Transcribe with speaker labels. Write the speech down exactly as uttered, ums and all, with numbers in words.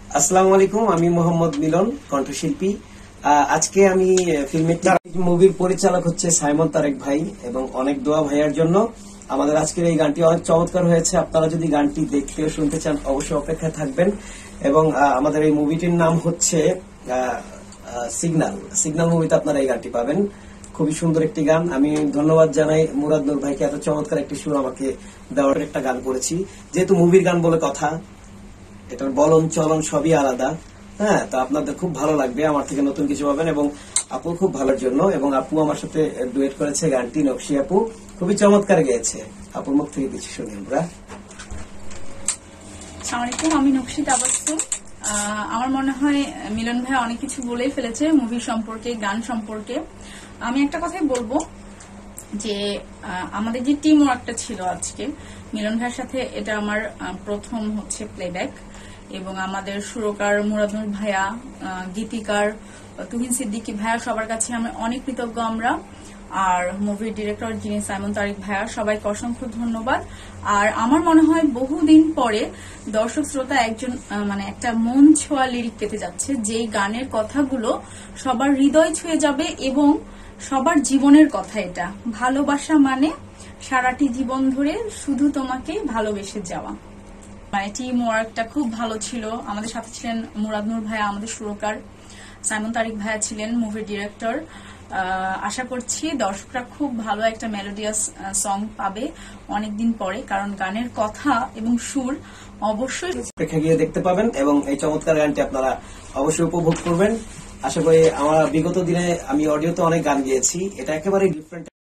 Speaker 1: আসসালামু আলাইকুম, আমি মোহাম্মদ মিলন, কণ্ঠশিল্পী। আজকে আমি ফিল্মের মুভির পরিচালক হচ্ছে সাইমন তারেক ভাই, এবং অনেক দোয়া ভাইয়ার জন্য আমাদের আজকের এই গানটি অনেক চমৎকার হয়েছে। আপনারা যদি গানটি দেখতে ও শুনতে চান অবশ্যই অপেক্ষায় থাকবেন। এবং আমাদের এই মুভিটির নাম হচ্ছে সিগন্যাল। সিগন্যাল মুভিতে আপনারা এই গানটি পাবেন। খুবই সুন্দর একটি গান। আমি ধন্যবাদ জানাই মুরাদ নূর ভাইকে, এত চমৎকার একটি সুর আমাকে দেওয়ার একটা গান করেছি। যেহেতু মুভির গান বলে কথা, এটার বলন চলন সবই আলাদা। হ্যাঁ, তো আপনাদের খুব ভালো লাগবে, আমার থেকে নতুন কিছু পাবেন। এবং আপু খুব ভালোর জন্য, এবং আপু আমার সাথে ডুয়েট করেছে গানটি, নকশি আপু খুবই চমৎকার গেয়েছে। আপুর মুখ থেকে কিছু শুনি আমরা।
Speaker 2: আসসালামু আলাইকুম, আমি নকশি তাবাসসুম। আমার মনে হয় মিলন ভাই অনেক কিছু বলেই ফেলেছে মুভি সম্পর্কে, গান সম্পর্কে। আমি একটা কথাই বলবো যে আমাদের যে টিম ওয়ার্কটা ছিল আজকে মিলন ভাইয়ের সাথে, এটা আমার প্রথম হচ্ছে প্লেব্যাক। এবং আমাদের সুরকার মুরাদ নূর ভাইয়া, গীতিকার তুহিন সিদ্দিকী ভাইয়া, সবার কাছে আমি অনেক কৃতজ্ঞ আমরা। আর মুভির ডিরেক্টর যিনি সাইমন তারেক ভাইয়া, সবাইকে অসংখ্য ধন্যবাদ। আর আমার মনে হয় বহুদিন পরে দর্শক শ্রোতা একজন মানে একটা মন ছোঁয়া লিরিক পেতে যাচ্ছে, যেই গানের কথাগুলো সবার হৃদয় ছুঁয়ে যাবে এবং সবার জীবনের কথা। এটা ভালোবাসা মানে সারাটি জীবন ধরে শুধু তোমাকে ভালোবেসে যাওয়া। মানে টিম ওয়ার্কটা খুব ভালো ছিল। আমাদের সাথে ছিলেন মুরাদ নূর ভাইয়া, আমাদের সুরকার, সাইমন তারেক ভাইয়া ছিলেন মুভির ডিরেক্টর। আশা করছি দর্শকরা খুব ভালো একটা মেলোডিয়াস সং পাবে অনেকদিন পরে, কারণ গানের কথা এবং সুর অবশ্যই
Speaker 1: প্রেক্ষে গিয়ে দেখতে পাবেন, এবং এই চমৎকার গানটি আপনারা অবশ্যই উপভোগ করবেন। আশা করি, আমার বিগত দিনে আমি অডিওতে অনেক গান গিয়েছি, এটা একেবারে ডিফারেন্ট।